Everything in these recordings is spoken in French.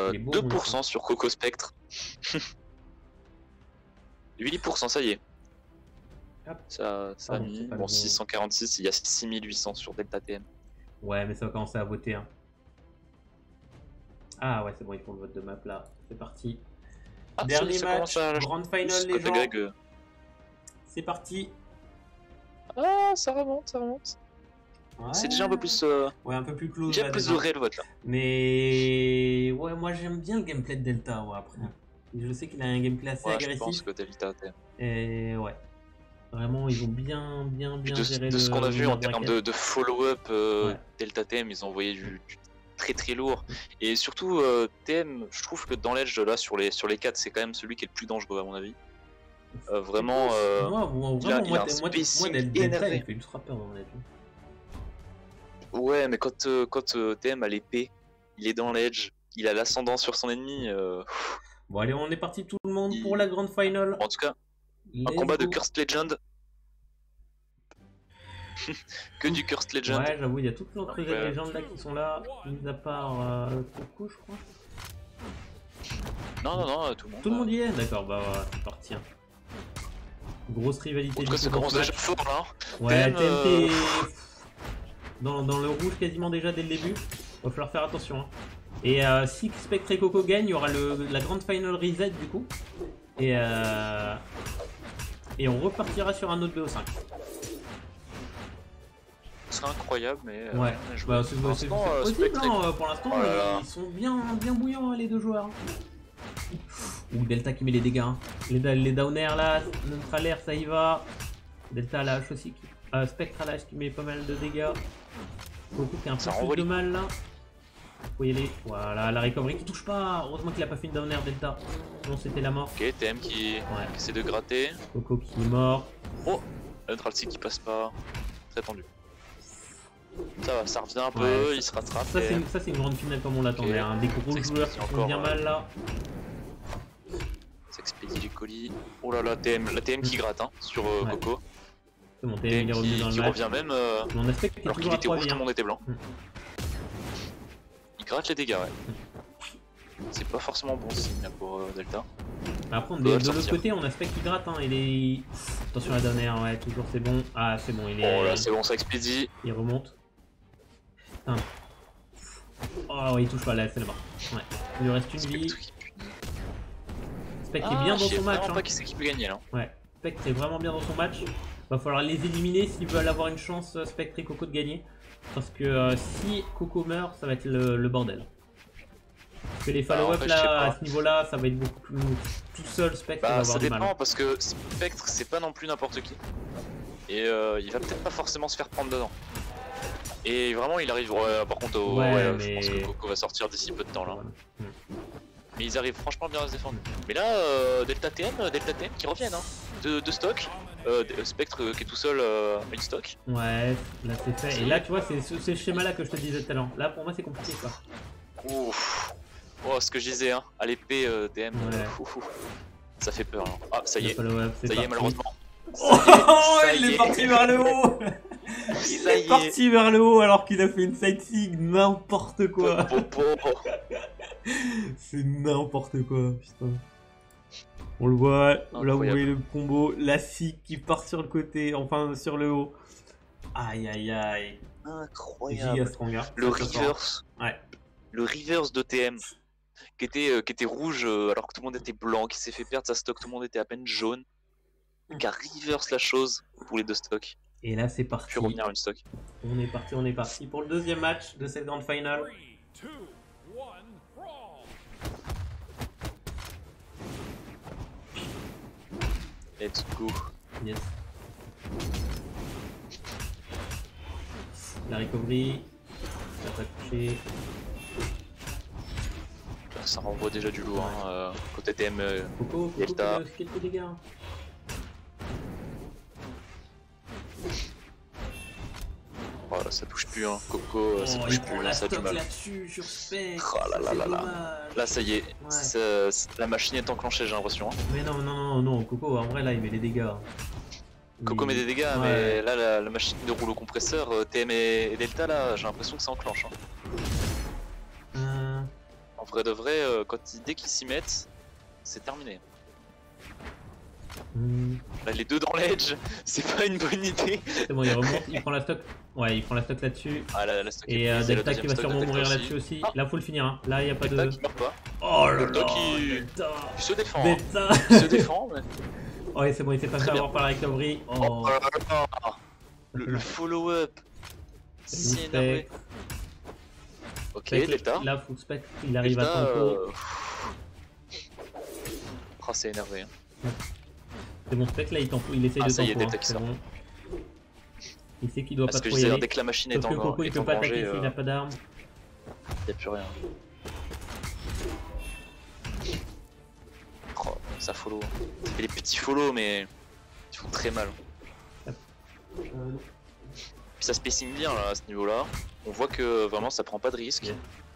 est beau, 2% sur Coco Spectre. 8%, ça y est. Hop. Ça a mis. Bon, bon. 646, il y a 6800 sur Delta TM. Ouais, mais ça va commencer à voter. Hein. Ah ouais, c'est bon, ils font le vote de map là. C'est parti. Ah, Dernier ça match, commence à... grande final les gens. Greg. C'est parti. Ah, ça remonte, ça remonte. Ouais. C'est déjà un peu plus. Ouais, un peu plus close. Déjà là, plus déjà. de réel vote là. Mais ouais, moi j'aime bien le gameplay de Delta. Ouais, après. Je sais qu'il a un gameplay assez Ouais, agressif. je pense que Delta TM. Et ouais. Vraiment, ils ont bien géré de ce qu'on a vu en termes bracket. de follow-up, Ouais. Delta TM, ils ont envoyé du très lourd. Et surtout, TM, je trouve que dans l'edge, là, sur les 4, c'est quand même celui qui est le plus dangereux, à mon avis. Vraiment, moi, il a un moi, spacing Delta, énervé. il fait ultra peur dans l'edge. Ouais, mais quand TM a l'épée, il est dans l'edge, il a l'ascendant sur son ennemi. Bon, allez, on est parti tout le monde pour la grande finale. En tout cas, un Let's combat go. de Cursed Legend. Que du Cursed Legend. Ouais, j'avoue, il y a toutes notre légendes là qui sont là, mis à part Coco, je crois. Non, tout le monde. Tout le monde y est. D'accord, bah voilà, c'est parti. Hein. Grosse rivalité. En tout cas, ça commence déjà fort là. Ouais, TM, TMT dans le rouge quasiment déjà dès le début. Va falloir faire attention. Hein. Et si Spectre et Coco gagnent, il y aura la grande final reset du coup. Et on repartira sur un autre BO5. Ce serait incroyable, mais. Ouais, bah, c'est possible. Hein, pour l'instant, voilà. ils sont bien bouillants les deux joueurs. Ouh, Delta qui met les dégâts. Hein. Les downers là, neutralaire ça y va. Delta à la hache aussi. Spectre à la hache qui met pas mal de dégâts. Coco qui a un peu plus de mal là. Faut y aller. Voilà, la recovery qui touche pas. Heureusement qu'il a pas fait une downer Delta. Sinon c'était la mort. Ok, TM qui essaie de gratter. Coco qui est mort. Oh, le neutral stick qui passe pas. Très tendu. Ça va, ça revient un peu, il se rattrape. Ça c'est une grande finale comme on l'attendait. Okay. Des gros joueurs qui font bien mal là. S'expédie les colis. Oh là là, la TM qui gratte hein, sur Coco. C'est bon, TM qui revient même. Mon aspect alors qu'il était rouge, tout le monde était blanc. Il gratte les dégâts, ouais. C'est pas forcément bon signe pour Delta. Après, de l'autre côté, on a Spec qui gratte. Hein, attention à la dernière, ouais, toujours c'est bon. Ah, c'est bon, il est. Oh là, c'est bon, ça expédie. Il remonte. Putain. Oh, ouais, il touche pas là, c'est là-bas. Ouais. Il lui reste une vie. Spec est bien dans son match. Je sais pas qui c'est qui peut gagner là. Ouais, Spectre est vraiment bien dans son match. Va falloir les éliminer s'ils veulent avoir une chance, Spectre et Coco, de gagner. Parce que si Coco meurt, ça va être le bordel. Parce que les follow-up là, à ce niveau-là, ça va être beaucoup plus. Tout seul, Spectre va avoir ça du mal. dépend parce que Spectre, c'est pas non plus n'importe qui. Et il va peut-être pas forcément se faire prendre dedans. Et vraiment, il arrive. Par contre, je pense que Coco va sortir d'ici peu de temps là. Voilà. Mais ils arrivent franchement bien à se défendre. Mais là, Delta TM qui reviennent hein, de stock. Spectre qui est tout seul une stock. Ouais, là c'est fait. Et là, tu vois, c'est ce schéma-là que je te disais tout à l'heure. Là, pour moi, c'est compliqué quoi. Ouf. Oh, ce que je disais, hein, à l'épée TM. Ça fait peur. Hein. Ah, ça y est. Ça y est, malheureusement. Oh, il est parti vers le haut. Il est parti vers le haut alors qu'il a fait une sightseeing, n'importe quoi. C'est n'importe quoi, putain. On le voit, là vous voyez le combo, la SIG qui part sur le côté, enfin sur le haut. Aïe aïe aïe. Incroyable. Le reverse. Ouais. Le reverse de TM qui était rouge alors que tout le monde était blanc, qui s'est fait perdre sa stock, tout le monde était à peine jaune. Qui a reverse la chose pour les deux stocks. Et là c'est parti. Puis revenir à une stock. On est parti pour le deuxième match de cette grande finale. 3, 2, 1, Let's go. Yes. La recovery. Ça va toucher. Ça renvoie déjà du lourd. Hein, côté TM. Coco, Delta. Quelques dégâts. Oh là, ça touche plus, hein. Coco, ça touche plus, là, ça a du mal. Là-dessus, sur Spectre. Oh là là là là. Là, ça y est, la machine est enclenchée, j'ai l'impression. Hein. Mais non, Coco, en vrai, là, il met les dégâts. Coco met des dégâts, mais là, la machine de rouleau compresseur, TM et Delta, là, j'ai l'impression que ça enclenche. Hein. vrai de vrai, dès qu'ils s'y mettent, c'est terminé. Là, les deux dans l'edge, c'est pas une bonne idée. C'est bon, il remonte, il prend la stock. Ouais, il prend la stock là-dessus. Ah, la stock et Delta qui va sûrement mourir là-dessus aussi. Là, faut le finir. Hein. Là, il y a pas Delta de. qui meurt pas. Oh là Delta là, qui se défend. Delta. Hein. Il se défend, mais. Ouais, c'est bon, il s'est pas fait avoir par la recovery. Oh là là. Le follow-up. Si énervé. Ok, Delta. Là, Full Spectre, il arrive à tempo. Oh, c'est énervé. Hein. C'est bon, Spectre là, il essaye de ça y est, tempo. Delta qui sort. Bon. Il sait qu'il doit Parce pas que trop y aller. Dès que la machine Sauf est en que Coco, il peut pas attaquer s'il a pas d'armes. Y'a plus rien. Oh, ça follow. Ça fait des petits follow, mais ils font très mal. Puis ça spacing bien là à ce niveau-là. On voit que vraiment ça prend pas de risque.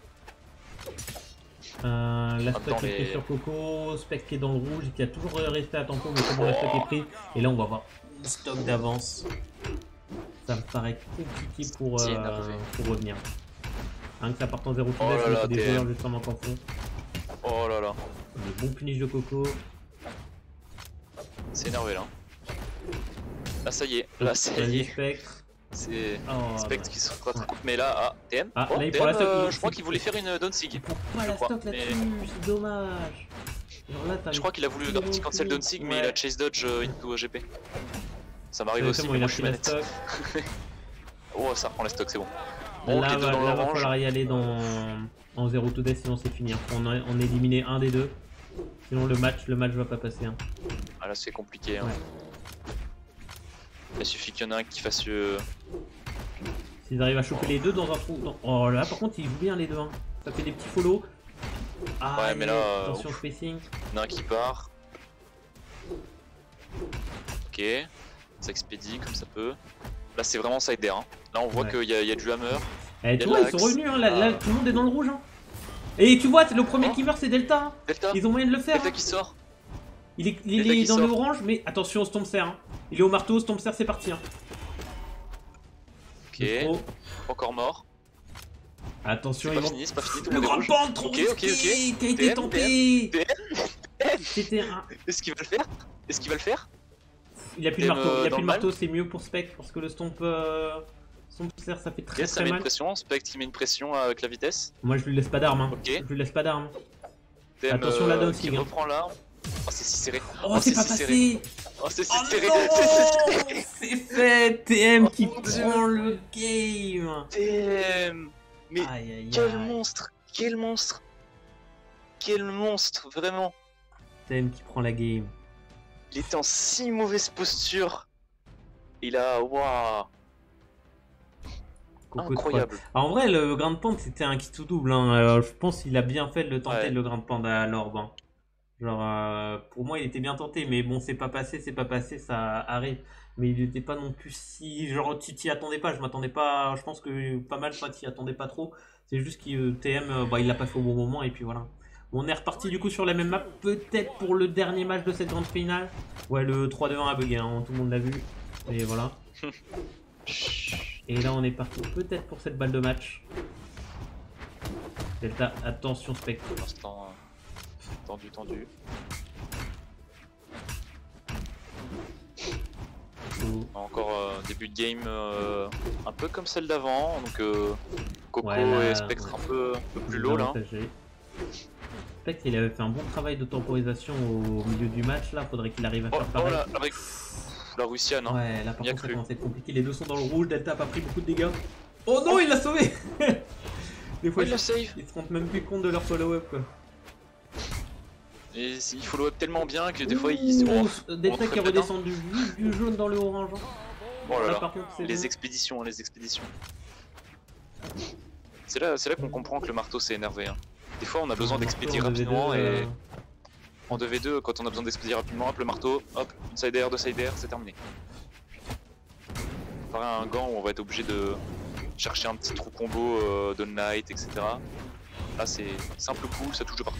La stock qui est prise sur Coco, Spec qui est dans le rouge et qui a toujours resté à tempo, mais c'est bon, la stock est prise. Et là, on va avoir une stock d'avance. Ça me paraît compliqué pour revenir. Rien que ça part en 0 tout il faut des joueurs justement qu'en fond. Oh là là. Le bon punish de Coco. C'est énervé là. Là ça y est, là ça y est. Spectre. C'est Spectre qui se rattrape. Mais là, TM, là, il TM prend la stock. je crois qu'il voulait faire une Donsig. Il prend pas la stock là-dessus, c'est dommage. Je crois qu'il a voulu cancel Donsig, mais il a chase dodge into GP. Ça m'arrive aussi, bon, mais il moi a je suis pris la manette. stock. Oh, ça reprend la stock, c'est bon. Bon, là, les deux dans va l'orange. falloir y aller en 0 to death, sinon c'est fini. On a éliminé un des deux. Sinon le match va pas passer. Hein. Ah là c'est compliqué. Hein. Ouais. Il suffit qu'il y en a un qui fasse. S'ils arrivent à choper les deux dans un trou. Oh là par contre ils jouent bien les deux. Hein. Ça fait des petits follow. Ah, ouais mais là. Attention au spacing. Il y en a un qui part. Ok. Ça expédie comme ça peut. Là c'est vraiment side air. Hein. Là on voit qu'il y a du hammer. Eh, tu vois ils sont revenus. Hein. Là tout le monde est dans le rouge. Hein. Et tu vois le premier qui meurt c'est Delta. Hein. Delta. Ils ont moyen de le faire. Delta hein. qui sort. Il est dans le orange, mais attention au Stompser. Hein. Il est au marteau, Stompser c'est parti. Hein. Ok, encore mort. Attention, c'est pas fini, tout le grand bande trop risqué qui a été tenté. C'était un... Est-ce qu'il va le faire? Est-ce qu'il va le faire? Il a plus le marteau, marteau, c'est mieux pour Spec parce que le Stompser ça fait très ça met mal. Une pression, Spec il met une pression avec la vitesse. Moi je lui laisse pas d'armes. Hein. Okay. Je lui laisse pas d'armes. Attention la down il reprend là. Oh c'est si serré. Oh c'est pas passé. Oh c'est si serré. C'est fait. TM qui prend le game. TM. Mais quel monstre. Quel monstre. Quel monstre vraiment. TM qui prend la game. Il était en si mauvaise posture. Il a... Waouh. Incroyable. Alors, en vrai le Grand Panda c'était un kit tout double. Hein. Je pense qu'il a bien fait de le tenter le Grand Panda à l'orbe. Hein. Genre, pour moi, il était bien tenté, mais bon, c'est pas passé, ça arrive. Mais il était pas non plus si. Genre, tu t'y attendais pas, je m'attendais pas. Je pense que pas mal, toi, t'y attendais pas trop. C'est juste que TM, il l'a pas fait au bon moment, et puis voilà. On est reparti du coup sur la même map, peut-être pour le dernier match de cette grande finale. Ouais, le 3-2-1 a bugué, hein, tout le monde l'a vu. Et voilà. Et là, on est parti peut-être pour cette balle de match. Delta, attention, Spectre. Pour l'instant. Tendu. Encore début de game un peu comme celle d'avant, donc Coco et Spectre un peu plus low là. Spectre il avait fait un bon travail de temporisation au milieu du match là, faudrait qu'il arrive à faire pareil. Avec la Russiane, hein. Ouais là par contre ça commence à être compliqué, les deux sont dans le rouge, Delta a pas pris beaucoup de dégâts. Oh non il l'a sauvé. Des fois il se rendent même plus compte de leur follow-up quoi. Et il follow up tellement bien que des fois ils... Delta qui est redescendu du jaune dans le orange. Oh là là, par contre, les expéditions. C'est là qu'on comprend que le marteau s'est énervé. Hein. Des fois on a besoin d'expédier rapidement et... En 2v2, quand on a besoin d'expédier rapidement, hop le marteau, hop, une side air, deux side air, c'est terminé. Pareil un gant où on va être obligé de chercher un petit trou combo de Knight, etc. Là c'est simple coup, ça touche de partout.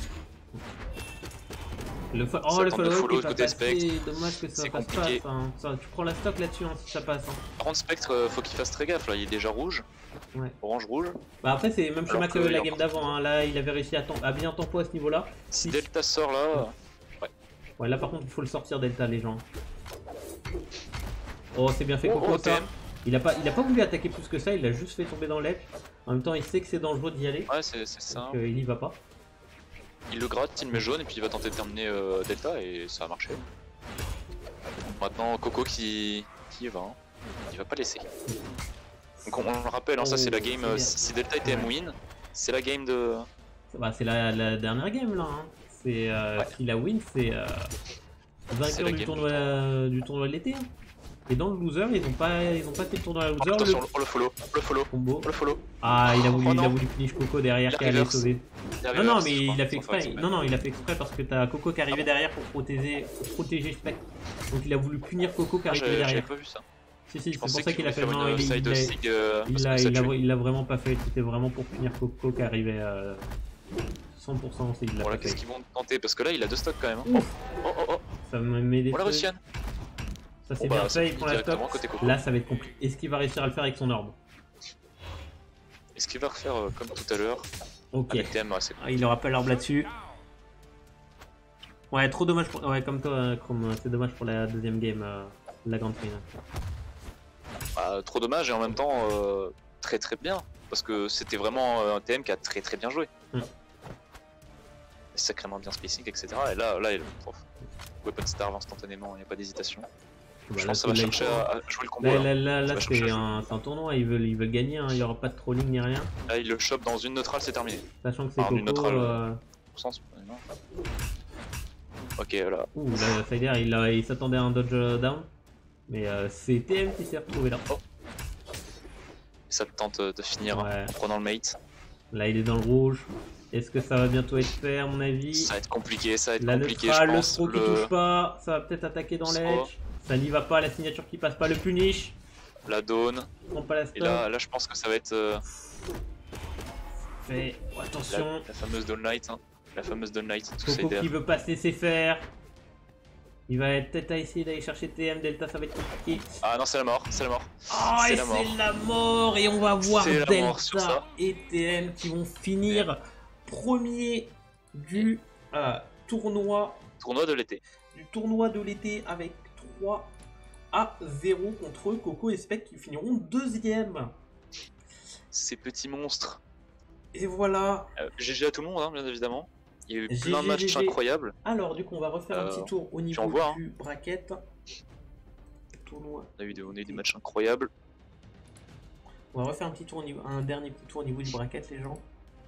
Le follow-up côté Spectre, dommage que ça passe pas. Hein. Tu prends la stock là-dessus hein, si ça passe. Hein. Par contre Spectre, faut qu'il fasse très gaffe là, il est déjà rouge. Ouais. Orange-rouge. Bah après c'est même schéma que la game encore... d'avant, hein. Là il avait réussi à bien tempo à ce niveau là. Si Delta sort là... Ouais là par contre il faut le sortir Delta les gens. Oh c'est bien fait Coco ça. Il a pas voulu attaquer plus que ça, il l'a juste fait tomber dans l'edge. En même temps il sait que c'est dangereux d'y aller. Ouais c'est ça. Donc il y va pas. Il le gratte, il le met jaune et puis il va tenter de terminer Delta et ça a marché. Maintenant Coco qui y va, hein. Il va pas laisser. Donc on le rappelle, hein, ça c'est la game, si Delta était M-win, c'est la game de... Bah c'est la dernière game là, hein. C'est si la win c'est vainqueur du tournoi de l'été. Hein. Et dans le loser ils ont pas fait le tournoi de loser. Attention, le follow, combo. le follow. Ah il a voulu punish Coco derrière qui allait sauver. Non mais il a fait exprès. Non il a fait exprès parce que t'as Coco qui arrivait derrière pour protéger Spectre. Donc il a voulu punir Coco qui arrivait derrière. J'avais pas vu ça. Si c'est pour ça qu'il a fait non, il l'a vraiment pas fait, c'était vraiment pour punir Coco qui arrivait 100% c'est il l'a voilà, pas qu'est-ce fait. qu'ils vont tenter parce que là il a 2 stocks quand même. Hein. Oh. Ça me met des on l'a réussi Yann. Ça c'est bien fait, il prend la stop. Là ça va être compliqué. Est-ce qu'il va réussir à le faire avec son orbe? Est-ce qu'il va refaire comme tout à l'heure? Ok. Avec TM, il aura pas l'orbe là-dessus. Ouais trop dommage pour... Ouais comme toi Chrome, c'est dommage pour la deuxième game, la grande finale. Trop dommage et en même temps très bien parce que c'était vraiment un TM qui a très bien joué. Sacrément bien spacing etc. Et là il le prof. Weapon starve instantanément, il n'y a pas d'hésitation. Je pense que ça va chercher à jouer le combo. Là c'est un tournoi, ils veulent gagner, hein. Il n'y aura pas de trolling ni rien. Là il le chope dans une neutrale, c'est terminé. Sachant que c'est Coco. Ok là. Ouh là Sider il s'attendait à un dodge down. Mais c'est TM qui s'est retrouvé là. Oh. Ça tente de finir en prenant le mate. Là il est dans le rouge. Est-ce que ça va bientôt être fait à mon avis? Ça va être compliqué, je pense. Le throw qui touche pas, ça va peut-être attaquer dans l'edge. Ça n'y va pas, la signature qui passe pas, le punish. La dawn. Pas la stop. Et là je pense que ça va être... Fait attention. La fameuse dawn light, hein. La fameuse dawn light. Coco qui veut pas se laisser faire. Il va peut-être essayer d'aller chercher TM, Delta ça va être compliqué. Ah non c'est la mort, c'est la mort. Oh et c'est la mort et on va voir Delta et TM qui vont finir premier du tournoi de l'été. Du tournoi de l'été avec 3-0 contre Coco et Spec qui finiront deuxième. Ces petits monstres. Et voilà. GG à tout le monde hein, bien évidemment. Il y a eu plein de matchs incroyables. Alors du coup on va refaire un petit tour au niveau du bracket. Tournoi. On a eu des matchs incroyables. On va refaire un petit tour un dernier petit tour au niveau du bracket les gens.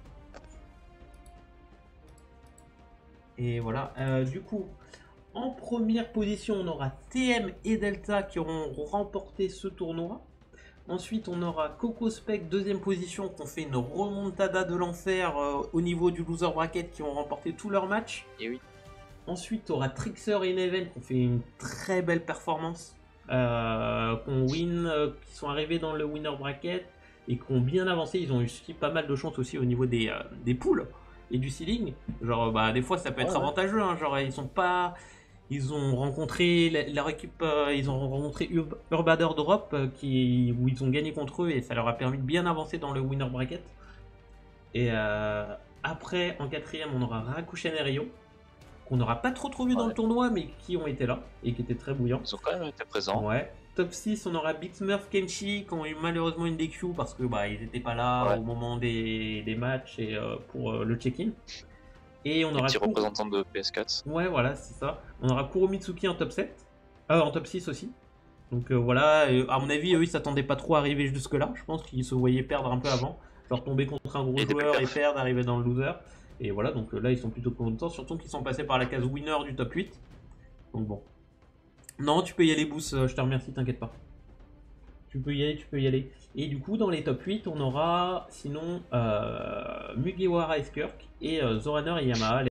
Et voilà. Du coup en première position on aura TM et Delta qui auront remporté ce tournoi. Ensuite, on aura Coco Spec, deuxième position, qui ont fait une remontada de l'enfer au niveau du loser bracket, qui ont remporté tous leurs matchs. Et oui. Ensuite, on aura Trixer et Neven, qui ont fait une très belle performance, qui sont arrivés dans le winner bracket et qui ont bien avancé. Ils ont eu pas mal de chance aussi au niveau des poules et du ceiling. Genre, des fois, ça peut être avantageux. Hein, genre, ils ont rencontré leur équipe, ils ont rencontré Urbader Drop où ils ont gagné contre eux et ça leur a permis de bien avancer dans le winner bracket. Et après, en quatrième, on aura Rakushen et Rio, qu'on n'aura pas trop vu dans le tournoi, mais qui ont été là et qui étaient très bouillants. Ils ont quand même été présents. Ouais. Top 6, on aura Big Smurf, Kenshi, qui ont eu malheureusement une DQ parce que ils n'étaient pas là au moment des matchs et pour le check-in. Et on aura petit représentant de PS4. Ouais, voilà, c'est ça. On aura Kuromitsuki en top 7. En top 6 aussi. Donc voilà, à mon avis, eux, ils s'attendaient pas trop à arriver jusque-là. Je pense qu'ils se voyaient perdre un peu avant. Genre tomber contre un gros joueur et perdre, arriver dans le loser. Et voilà, donc là, ils sont plutôt contents. Surtout qu'ils sont passés par la case winner du top 8. Donc bon. Non, tu peux y aller, Boost. Je te remercie, t'inquiète pas. Tu peux y aller. Et du coup, dans les top 8, on aura sinon Mugiwara et Skirk et Zoraner et Yamaha.